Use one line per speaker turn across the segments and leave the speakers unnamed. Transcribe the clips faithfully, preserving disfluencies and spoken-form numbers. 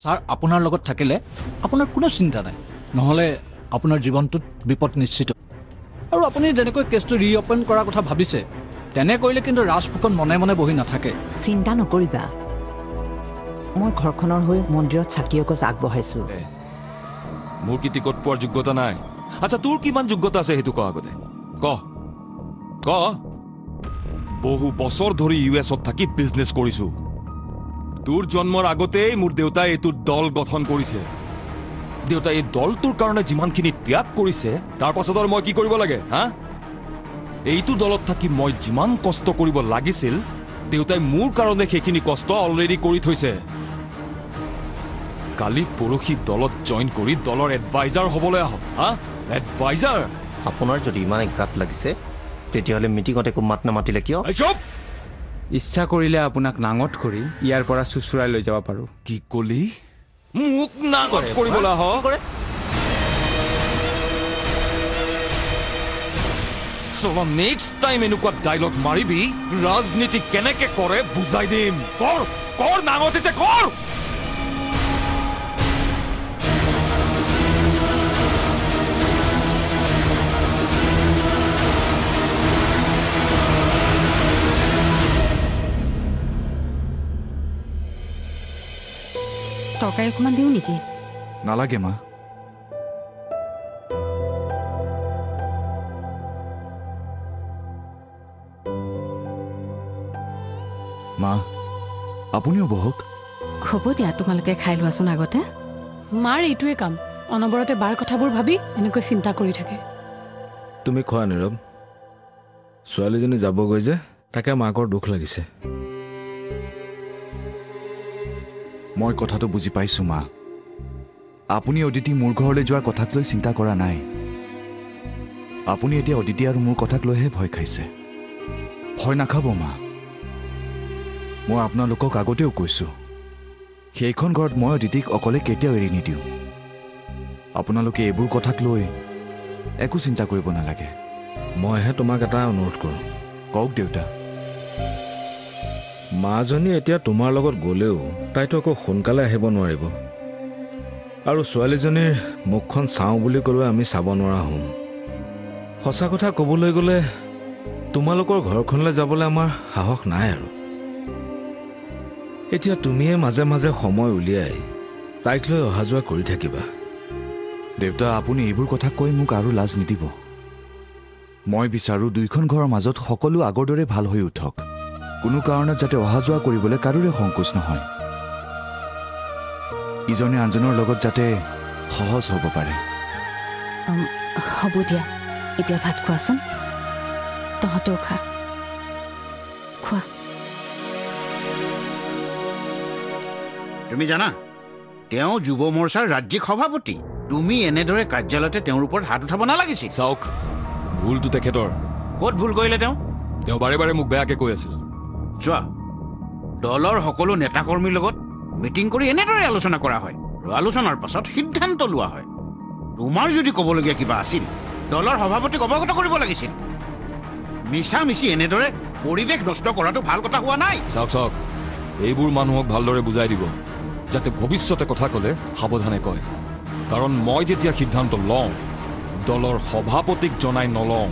sir আপোনাৰ লগত থাকিলে আপোনাৰ কোনো চিন্তা নাই নহলে আপোনাৰ জীৱনটোত বিপদ নিশ্চিত আৰু আপুনি যেনেকৈ কেছটো ৰিঅপেন কৰাৰ কথা ভাবিছে তেনে কৰিলে কিন্তু ৰাজফুকন মনে মনে বহি নাথাকে
চিন্তা নকৰিবা মই ঘৰখনৰ হৈ মন্দিৰত চাকি অগজ আগবঢ়াইছো
মোৰ কি টিকট পোৱাৰ যোগ্যতা নাই আচ্ছা তোৰ কিমান যোগ্যতা আছে সেইটো ক আগতে ক ক বহু বছৰ ধৰি ইউ এছত থাকি বিজনেছ কৰিছো তোৰ জন্মৰ আগতেই মোৰ দেউতাই এইটো দল গঠন কৰিছে দেউতাই এই দলটোৰ কাৰণে যিমানখিনি ত্যাগ কৰিছে তাৰ পাছত আৰু মই কি কৰিব লাগে হা এইটো দলত থাকি মই যিমান কষ্ট কৰিব লাগিছিল দেউতাই মোৰ কাৰণে সেইখিনি কষ্ট অলৰেডি কৰি থৈছে কালি পৰহি দলত জইন কৰি দলৰ এডভাইজাৰ হ'বলৈ আহ হা এডভাইজাৰ
আপোনাৰ যদি ইমান গাত লাগিছে তেতিয়াহ'লে মিটিঙত একো মাত নামাতিলে কিয়
ইচ্ছা কৰিলে আপোনাক নাঙত কৰি ইয়াৰ পৰা চুচুৰাই লৈ যাব পাৰোঁ
কি কলি মোক নাঙত কৰিবলৈ আহ চলো নেক্সট টাইম এনেকুৱা ডাইলগ মাৰিবি ৰাজনীতি কেনেকে কৰে বুজাই দিম কৰ কৰ নাঙতিতে কৰ
তৰকাৰী অকণমান দিওঁ নেকি
নালাগে মা মা আপুনিও বহক
হ'ব দিয়া তোমালোকে খাই লোৱাচোন আগতে মাৰ এইটোৱে কাম অনবৰতে বাৰ কথাবোৰ ভাবি এনেকৈ চিন্তা কৰি থাকে
তুমি খোৱা নীৰৱ ছোৱালীজনী যাবগৈ যে তাকে মাকৰ দুখ লাগিছে
মই কথাটো বুজি পাইছো মা আপুনি অদিতি মোৰ ঘৰলৈ যোৱাৰ কথাক লৈ চিন্তা কৰা নাই আপুনি এতিয়া অদিতি আৰু মোৰ কথাক লৈহে ভয় খাইছে ভয় নাখাব মা মই আপোনালোকক আগতেও কৈছো সেইখন ঘৰত মই অদিতিক অকলে কেতিয়াও এৰি নিদিওঁ আপোনালোকে এইবোৰ কথাক লৈ একো চিন্তা কৰিব নালাগে
মইহে তোমাক এটা অনুৰোধ কৰোঁ
কওক দেউতা
মাজনী এতিয়া তোমাৰ লগত গ'লেও তাইতো আকৌ সোনকালে আহিব নোৱাৰিব আৰু ছোৱালীজনীৰ মুখখন চাওঁ বুলি ক'লেও আমি চাব নোৱাৰা হ'ম সঁচা কথা ক'বলৈ গ'লে তোমালোকৰ ঘৰখনলৈ যাবলৈ আমাৰ সাহস নাই আৰু এতিয়া তুমিয়ে মাজে মাজে সময় উলিয়াই তাইক লৈ অহা যোৱা কৰি থাকিবা
দেউতা আপুনি এইবোৰ কথা কৈ মোক আৰু লাজ নিদিব মই বিচাৰোঁ দুইখন ঘৰৰ মাজত সকলো আগৰ দৰে ভাল হৈ উঠক কোনো কাৰণত যাতে অহা যোৱা কৰিবলৈ কাৰোৰে সংকোচ নহয় ইজনে আনজনৰ লগত যাতে সহজ হ'ব পাৰে
হ'ব দিয়া এতিয়া ভাত খোৱাচোন তহঁতেও খা খোৱা
তুমি জানা তেওঁ যুৱ মৰ্চাৰ ৰাজ্যিক সভাপতি তুমি এনেদৰে কাৰ্যালয়তে তেওঁৰ ওপৰত হাত উঠাব নালাগিছিল
চাওক ভুলটো তেখেতৰ
ক'ত ভুল কৰিলে তেওঁ
তেওঁ বাৰে বাৰে মোক বেয়াকে কৈ আছিল
চোৱা দলৰ সকলো নেতাকৰ্মীৰ লগত মিটিং কৰি এনেদৰে আলোচনা কৰা হয় আৰু আলোচনাৰ পাছত সিদ্ধান্ত লোৱা হয় তোমাৰ যদি ক'বলগীয়া কিবা আছিল দলৰ সভাপতিক অৱগত কৰিব লাগিছিল মিছা মিছি এনেদৰে পৰিৱেশ নষ্ট কৰাটো ভাল কথা হোৱা নাই
চাওক চাওক এইবোৰ মানুহক ভালদৰে বুজাই দিব যাতে ভৱিষ্যতে কথা ক'লে সাৱধানে কয় কাৰণ মই যেতিয়া সিদ্ধান্ত লওঁ দলৰ সভাপতিক জনাই নলওঁ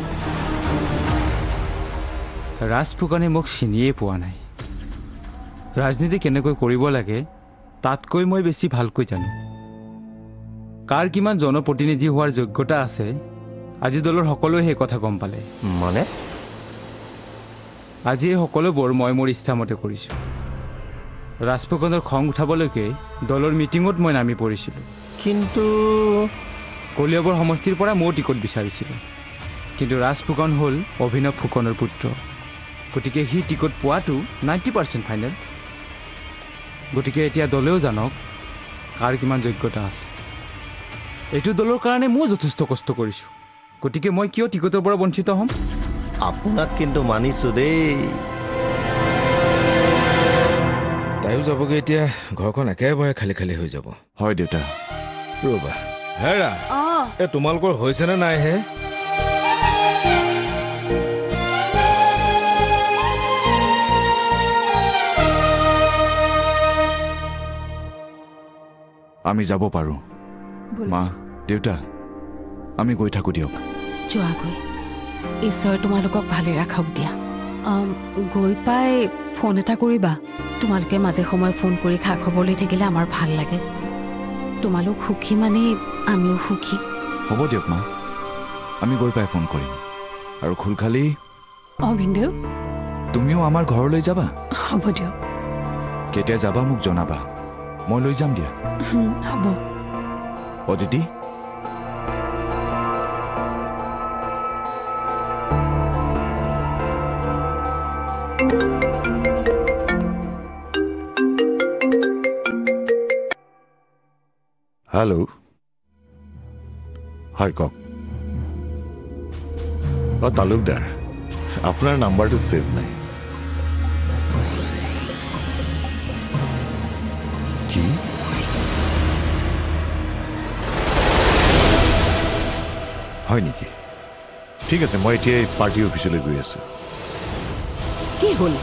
ৰাজফুকনে মোক চিনিয়েই পোৱা নাই ৰাজনীতি কেনেকৈ কৰিব লাগে তাতকৈ মই বেছি ভালকৈ জানো কাৰ কিমান জনপ্ৰতিনিধি হোৱাৰ যোগ্যতা আছে আজি দলৰ সকলোৱে সেই কথা গম পালে
মানে
আজি এই সকলোবোৰ মই মোৰ ইচ্ছামতে কৰিছোঁ ৰাজফুকনৰ খং উঠাবলৈকে দলৰ মিটিঙত মই নামি পৰিছিলোঁ
কিন্তু
কলিয়াবৰ সমষ্টিৰ পৰা ময়ো টিকট বিচাৰিছিলোঁ কিন্তু ৰাজফুকন হ'ল অভিনৱ ফুকনৰ পুত্ৰ গতিকে সি টিকট পোৱাটো নাইণ্টি পাৰ্চেণ্ট ফাইনেল গতিকে এতিয়া দলেও জানক কাৰ কিমান যোগ্যতা আছে এইটো দলৰ কাৰণে মই যথেষ্ট কষ্ট কৰিছোঁ গতিকে মই কিয় টিকটৰ পৰা বঞ্চিত হ'ম
আপোনাক কিন্তু মানিছোঁ দেই
তাইও যাবগৈ এতিয়া ঘৰখন একেবাৰে খালী খালী হৈ যাব
হয় দেউতা
ৰ'বা হেৰা এ তোমালোকৰ হৈছেনে নাই হে
আমি যাব পাৰোঁ মা দেউতা আমি গৈ থাকোঁ দিয়ক
যোৱাগৈ ঈশ্বৰে তোমালোকক ভালে ৰাখক দিয়া আম, গৈ পাই ফোন এটা কৰিবা তোমালোকে মাজে সময়ে ফোন কৰি খা খবৰ লৈ থাকিলে আমাৰ ভাল লাগে তোমালোক সুখী মানে আমিও সুখী
হ'ব দিয়ক মা আমি গৈ পাই ফোন কৰিম আৰু খুলখালি
অঁ ভিনদেউ
তুমিও আমাৰ ঘৰলৈ যাবা
হ'ব দিয়ক
কেতিয়া যাবা মোক জনাবা মই লৈ যাম দিয়া
হ'ব
অদিতি
হেল্ল' হয় কওক অঁ তালুকদাৰ আপোনাৰ নাম্বাৰটো ছেভ নাই কি হয় নেকি ঠিক আছে মই এতিয়া পাৰ্টি অফিচলৈ গৈ আছো
কি হ'ল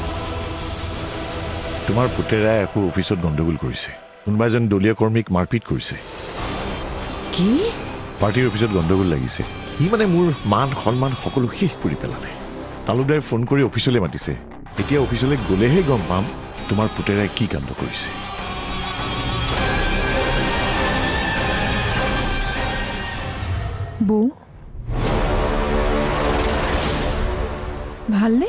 তোমাৰ পুতেৰাই আকৌ অফিচত গণ্ডগোল কৰিছে কোনোবা এজন দলীয় কৰ্মীক মাৰপিট কৰিছে
কি
পাৰ্টিৰ অফিচত গণ্ডগোল লাগিছে সি মানে মোৰ মান সন্মান সকলো শেষ কৰি পেলালে তালুকদাৰে ফোন কৰি অফিচলৈ মাতিছে এতিয়া অফিচলৈ গ'লেহে গম পাম তোমাৰ পুতেৰাই কি কাণ্ড কৰিছে
বৌ ভালনে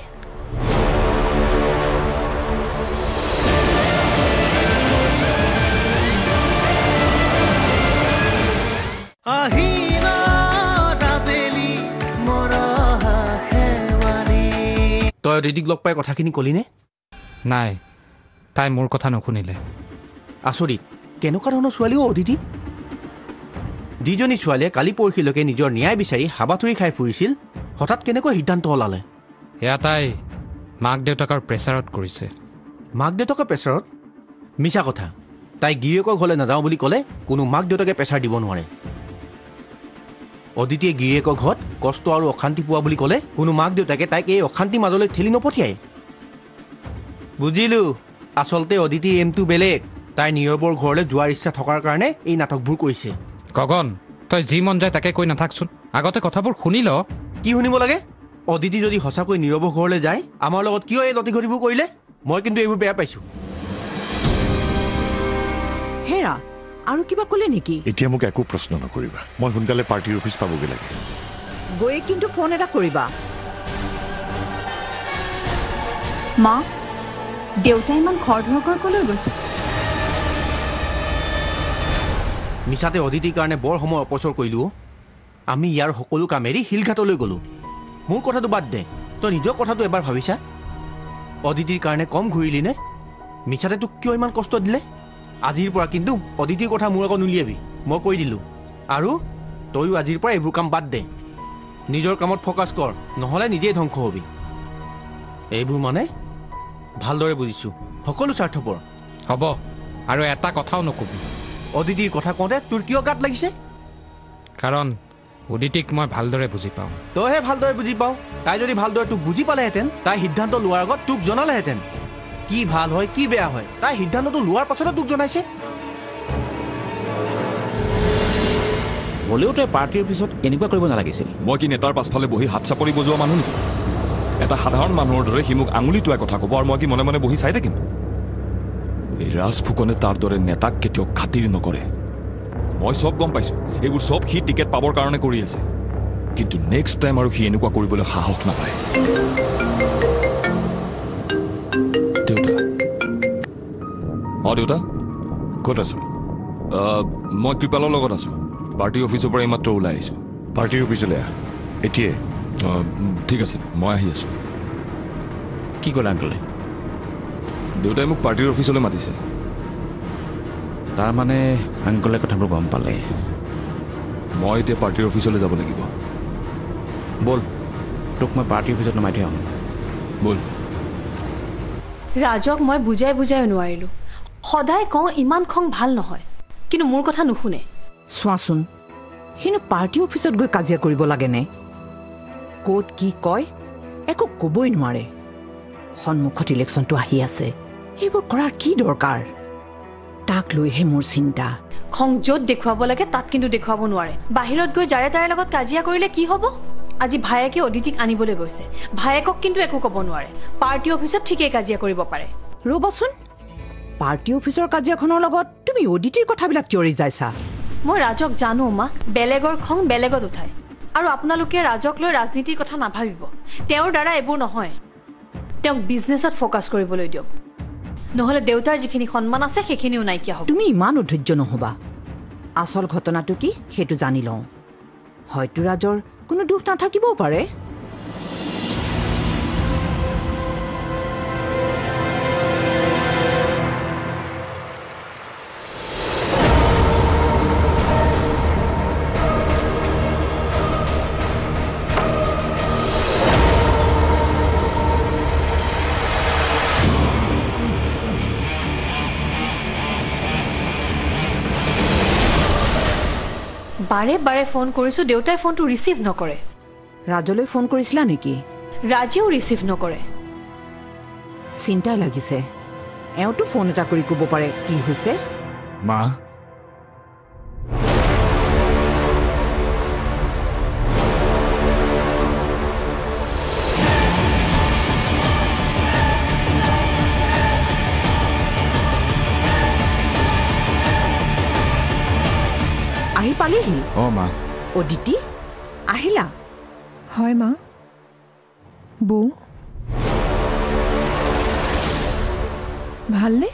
তই অদিতিক লগ পাই কথাখিনি কলিনে
নাই তাই মোৰ কথা নুশুনিলে
আচৰিত কেনেকুৱা ধৰণৰ ছোৱালীও অদিতি যিজনী ছোৱালীয়ে কালি পৰহিলৈকে নিজৰ ন্যায় বিচাৰি হাবাথুৰি খাই ফুৰিছিল হঠাৎ কেনেকৈ সিদ্ধান্ত ওলালে
এয়া তাই মাক দেউতাকৰ প্ৰেছাৰত কৰিছে
মাক দেউতাকৰ প্ৰেছাৰত মিছা কথা তাই গিৰিয়েকৰ ঘৰলৈ নাযাওঁ বুলি ক'লে কোনো মাক দেউতাকে প্ৰেছাৰ দিব নোৱাৰে অদিতিয়ে গিৰিয়েকৰ ঘৰত কষ্ট আৰু অশান্তি পোৱা বুলি ক'লে কোনো মাক দেউতাকে তাইক এই অশান্তিৰ মাজলৈ ঠেলি নপঠিয়ায় বুজিলোঁ আচলতে অদিতিৰ এমটো বেলেগ তাই নীৰৱৰ ঘৰলৈ যোৱাৰ ইচ্ছা থকাৰ কাৰণে এই নাটকবোৰ কৰিছে
গগন তই যি মন যায় তাকে কৈ নাথাকচোন আগতে কথাবোৰ শুনি ল
কি শুনিব লাগে অদিতি যদি সঁচাকৈ নীৰৱৰ ঘৰলৈ যায় আমাৰ লগত কিয় এই লতি ঘটিবোৰ কৰিলে মই কিন্তু এইবোৰ বেয়া পাইছোঁ
হেৰা আৰু কিবা ক'লে নেকি
এতিয়া মোক একো প্ৰশ্ন নকৰিবা মই সোনকালে পাৰ্টিৰ অফিচ পাবগৈ লাগে
গৈ কিন্তু ফোন এটা কৰিবা
মা দেউতাই ইমান খৰধৰকৈ কলৈ গৈছে
মিছাতে অদিতিৰ কাৰণে বৰ সময় অপচৰ কৰিলোঁ আমি ইয়াৰ সকলো কাম এৰি শিলঘাটলৈ গ'লোঁ মোৰ কথাটো বাদ দে তই নিজৰ কথাটো এবাৰ ভাবিছা অদিতিৰ কাৰণে কম ঘূৰিলি নে মিছাতে তোক কিয় ইমান কষ্ট দিলে আজিৰ পৰা কিন্তু অদিতিৰ কথা মোৰ আগত নুলিয়াবি মই কৈ দিলোঁ আৰু তয়ো আজিৰ পৰা এইবোৰ কাম বাদ দে নিজৰ কামত ফ'কাছ কৰ নহ'লে নিজেই ধ্বংস হবি এইবোৰ মানে ভালদৰে বুজিছোঁ সকলো স্বাৰ্থপৰ
হ'ব আৰু এটা কথাও নকবি
অদিতিৰ কথা কওঁতে তোৰ কিয় গাত লাগিছে
কাৰণ অদিতিক মই ভালদৰে বুজি পাওঁ
তইহে ভালদৰে বুজি পাওঁ তাই যদি ভালদৰে তোক বুজি পালেহেঁতেন তাই সিদ্ধান্ত লোৱাৰ আগত তোক জনালেহেঁতেন কি ভাল হয় কি বেয়া হয় তাই সিদ্ধান্তটো লোৱাৰ পাছতে তোক জনাইছে
হ'লেও তই পাৰ্টিৰ পিছত এনেকুৱা কৰিব নালাগিছিল
মই কি নেতাৰ পাছফালে বহি হাত চাপৰি বজোৱা মানুহ নেকি এটা সাধাৰণ মানুহৰ দৰে সি মোক আঙুলি টোৱাই কথা ক'ব আৰু মই কি মনে মনে বহি চাই থাকিম এই ৰাজ ফুকনে তাৰ দৰে নেতাক কেতিয়াও খাতিৰ নকৰে মই চব গম পাইছোঁ এইবোৰ চব সি টিকেট পাবৰ কাৰণে কৰি আছে কিন্তু নেক্সট টাইম আৰু সি এনেকুৱা কৰিবলৈ সাহস নাপায় দেউতা অঁ দেউতা
ক'ত আছো
মই কৃপালৰ লগত আছোঁ পাৰ্টি অফিচৰ পৰা এইমাত্ৰ ওলাই আহিছোঁ
পাৰ্টিৰ অফিচলৈ আহ এতিয়াই
ঠিক আছে মই আহি আছোঁ
কি ক'লে আংকলে
দেউতাই মোক পাৰ্টিৰ অফিচলৈ মাতিছে
তাৰমানে আংকলে কথাবোৰ গম পালে
মই এতিয়া পাৰ্টিৰ অফিচলৈ যাব লাগিব
ব'ল তোক মই পাৰ্টিৰ অফিচত নমাই থৈ আহোঁ
ব'ল
ৰাজক মই বুজাই বুজাই নোৱাৰিলোঁ সদায় কওঁ ইমান খং ভাল নহয় কিন্তু মোৰ কথা নুশুনে
চোৱাচোন সিনো পাৰ্টি অফিচত গৈ কাজিয়া কৰিব লাগেনে ক'ত কি কয় একো ক'বই নোৱাৰে সন্মুখত ইলেকশ্যনটো আহি আছে এইবোৰ কৰাৰ কি দৰকাৰ তাক লৈহে মোৰ চিন্তা
খং য'ত দেখুৱাব লাগে তাত কিন্তু দেখুৱাব নোৱাৰে বাহিৰত গৈ যাৰে তাৰে লগত কাজিয়া কৰিলে কি হ'ব আজি ভায়েকে অদিতিক আনিবলৈ গৈছে ভায়েকক কিন্তু একো ক'ব নোৱাৰে পাৰ্টি অফিচত ঠিকেই কাজিয়া কৰিব পাৰে
ৰ'বচোন পাৰ্টি অফিচৰ কাজিয়াখনৰ লগত তুমি অদিতিৰ কথাবিলাক কিয় ৰিজাইছা
মই ৰাজক জানো মা বেলেগৰ খং বেলেগত উঠায় আৰু আপোনালোকে ৰাজক লৈ ৰাজনীতিৰ কথা নাভাবিব তেওঁৰ দ্বাৰা এইবোৰ নহয় তেওঁক বিজনেছত ফ'কাছ কৰিবলৈ দিয়ক নহ'লে দেউতাৰ যিখিনি সন্মান আছে সেইখিনিও নাইকিয়া হ'ব
তুমি ইমান অধৈৰ্য নহ'বা আচল ঘটনাটো কি সেইটো জানি লওঁ হয়তো ৰাজৰ কোনো দুখ নাথাকিবও পাৰে
বাৰে বাৰে ফোন কৰিছোঁ দেউতাই ফোনটো ৰিচিভ নকৰে
ৰাজলৈ ফোন কৰিছিলা নেকি
ৰাজেও ৰিচিভ নকৰে
চিন্তাই লাগিছে এওঁতো ফোন এটা কৰি ক'ব পাৰে কি হৈছে
মা
আহি পালেহি
অঁ মা
অদিতি আহিলা
হয় মা বৌ ভালনে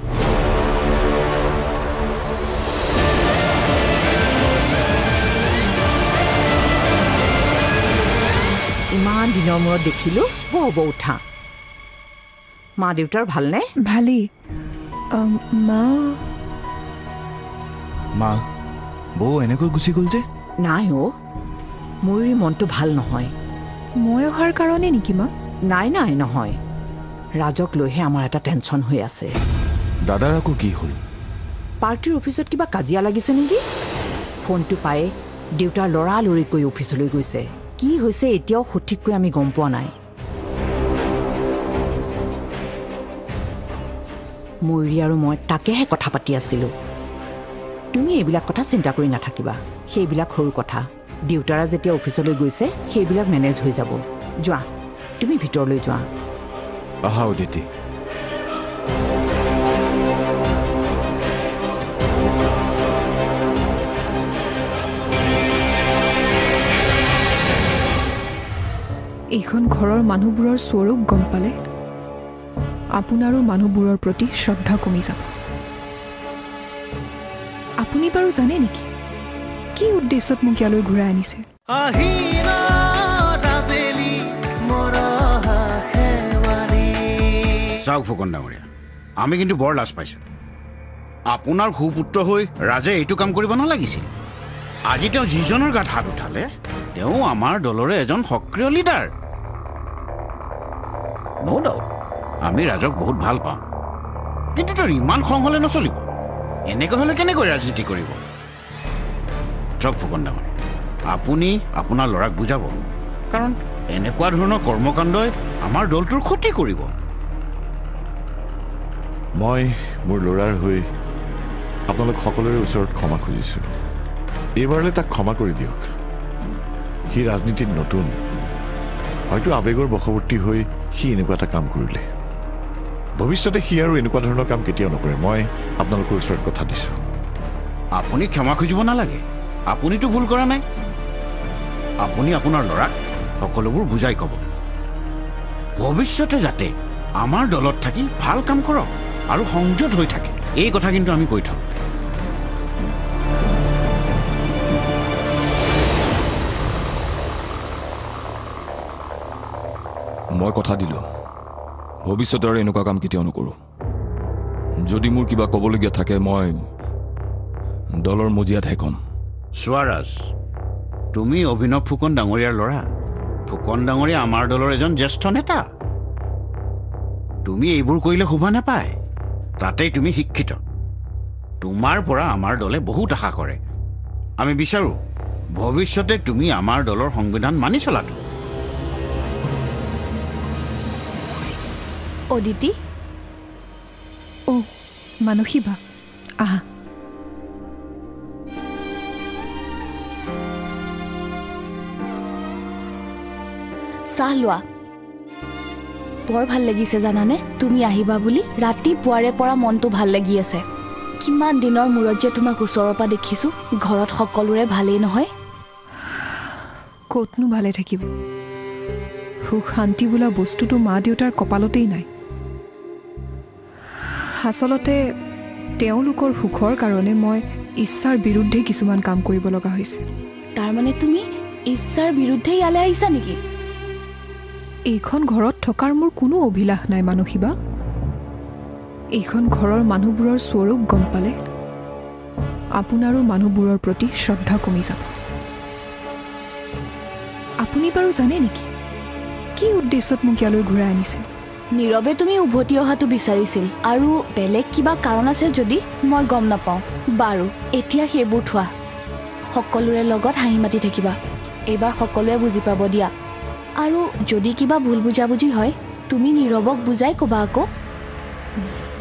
ইমান দিনৰ মূৰত দেখিলো বৌ বৌ উঠা মা দেউতাৰ ভালনে
ভালেই মা
মা বৌ এনেকৈ গুচি গ'ল যে
নাই অ' মোৰ মনটো ভাল নহয়
মই অহাৰ কাৰণে নেকি মা
নাই নাই নহয় ৰাজক লৈহে আমাৰ এটা টেনশ্যন হৈ আছে
দাদাৰ আকৌ কি হ'ল
পাৰ্টিৰ অফিচত কিবা কাজিয়া লাগিছে নেকি ফোনটো পায়ে দেউতাৰ লৰালৰিকৈ অফিচলৈ গৈছে কি হৈছে এতিয়াও সঠিককৈ আমি গম পোৱা নাই ময়ূৰী আৰু মই তাকেহে কথা পাতি আছিলোঁ তুমি এইবিলাক কথা চিন্তা কৰি নাথাকিবা সেইবিলাক সৰু কথা দেউতাৰা যেতিয়া অফিচলৈ গৈছে সেইবিলাক মেনেজ হৈ যাব যোৱা তুমি ভিতৰলৈ যোৱা
আহা অদিতি
এইখন ঘৰৰ মানুহবোৰৰ স্বৰূপ গম পালে আপোনাৰো মানুহবোৰৰ প্ৰতি শ্ৰদ্ধা কমি যাব আপুনি বাৰু জানে নেকি কি উদ্দেশ্যত মোক ইয়ালৈ ঘূৰাই আনিছে
চাওক ফুকন ডাঙৰীয়া আমি কিন্তু বৰ লাজ পাইছোঁ আপোনাৰ সুপুত্ৰ হৈ ৰাজে এইটো কাম কৰিব নালাগিছিল আজি তেওঁ যিজনৰ গাত হাত উঠালে তেওঁ আমাৰ দলৰে এজন সক্ৰিয় লিডাৰ ন' ডাউট আমি ৰাজক বহুত ভাল পাওঁ কিন্তু তেওঁৰ ইমান খং হ'লে নচলিব এনেকৈ হ'লে কেনেকৈ ৰাজনীতি কৰিব চাওক ফুকন ডাঙৰীয়া আপুনি আপোনাৰ ল'ৰাক বুজাব কাৰণ এনেকুৱা ধৰণৰ কৰ্মকাণ্ডই আমাৰ দলটোৰ ক্ষতি কৰিব
মই মোৰ ল'ৰাৰ হৈ আপোনালোক সকলোৰে ওচৰত ক্ষমা খুজিছোঁ এইবাৰলৈ তাক ক্ষমা কৰি দিয়ক সি ৰাজনীতিত নতুন হয়তো আৱেগৰ বশৱৰ্তী হৈ সি এনেকুৱা এটা কাম কৰিলে ভৱিষ্যতে সি আৰু এনেকুৱা ধৰণৰ কাম কেতিয়াও নকৰে মই আপোনালোকৰ ওচৰত কথা দিছোঁ
আপুনি ক্ষমা খুজিব নালাগে আপুনিতো ভুল কৰা নাই আপুনি আপোনাৰ ল'ৰাক সকলোবোৰ বুজাই ক'ব ভৱিষ্যতে যাতে আমাৰ দলত থাকি ভাল কাম কৰক আৰু সংযত হৈ থাকে এই কথা কিন্তু আমি কৈ থাকোঁ
মই কথা দিলোঁ ভৱিষ্যতে আৰু এনেকুৱা কাম কেতিয়াও নকৰোঁ যদি মোৰ কিবা ক'বলগীয়া থাকে মই দলৰ মজিয়াতহে ক'ম
স্বৰাজ তুমি অভিনৱ ফুকন ডাঙৰীয়াৰ ল'ৰা ফুকন ডাঙৰীয়া আমাৰ দলৰ এজন জ্যেষ্ঠ নেতা তুমি এইবোৰ কৰিলে শোভা নাপায় তাতেই তুমি শিক্ষিত তোমাৰ পৰা আমাৰ দলে বহুত আশা কৰে আমি বিচাৰোঁ ভৱিষ্যতে তুমি আমাৰ দলৰ সংবিধান মানি চলাটো
অদিতি
অ' মানসী বা আহা
চাহ লোৱা বৰ ভাল লাগিছে জানানে তুমি আহিবা বুলি ৰাতিপুৱাৰে পৰা মনটো ভাল লাগি আছে কিমান দিনৰ মূৰত যে তোমাক ওচৰৰ পৰা দেখিছো ঘৰত সকলোৰে ভালেই নহয়
ক'তনো ভালে থাকিব সুখ শান্তি বোলা বস্তুটো মা দেউতাৰ কপালতেই নাই আচলতে তেওঁলোকৰ সুখৰ কাৰণে মই ইচ্ছাৰ বিৰুদ্ধে কিছুমান কাম কৰিব লগা হৈছে
তাৰমানে তুমি ইচ্ছাৰ বিৰুদ্ধে ইয়ালৈ আহিছা নেকি
এইখন ঘৰত থকাৰ মোৰ কোনো অভিলাষ নাই মানসীবা এইখন ঘৰৰ মানুহবোৰৰ স্বৰূপ গম পালে আপোনাৰো মানুহবোৰৰ প্ৰতি শ্ৰদ্ধা কমি যাব আপুনি বাৰু জানে নেকি কি উদ্দেশ্যত মোক ইয়ালৈ ঘূৰাই আনিছে
নীৰৱে তুমি উভতি অহাটো বিচাৰিছিল আৰু বেলেগ কিবা কাৰণ আছে যদি মই গম নাপাওঁ বাৰু এতিয়া সেইবোৰ থোৱা সকলোৰে লগত হাঁহি মাতি থাকিবা এইবাৰ সকলোৱে বুজি পাব দিয়া আৰু যদি কিবা ভুল বুজাবুজি হয় তুমি নীৰৱক বুজাই ক'বা আকৌ